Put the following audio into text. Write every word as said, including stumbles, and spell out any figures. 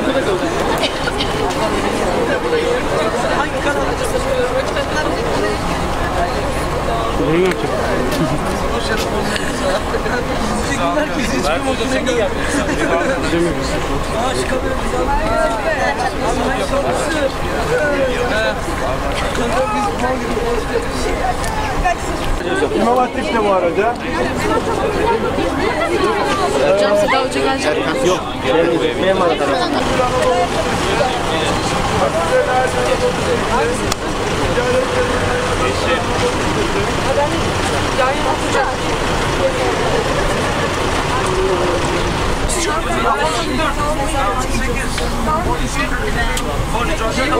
Hangi kanalda Bunu mu yapacak? Teşekkürler ki siz hiç bir makine görmüyorsunuz. Aa şu kamera İmam Hatip de bu arada. Hocam Seda Hoca gelecek. Yok. Benim arada. Çok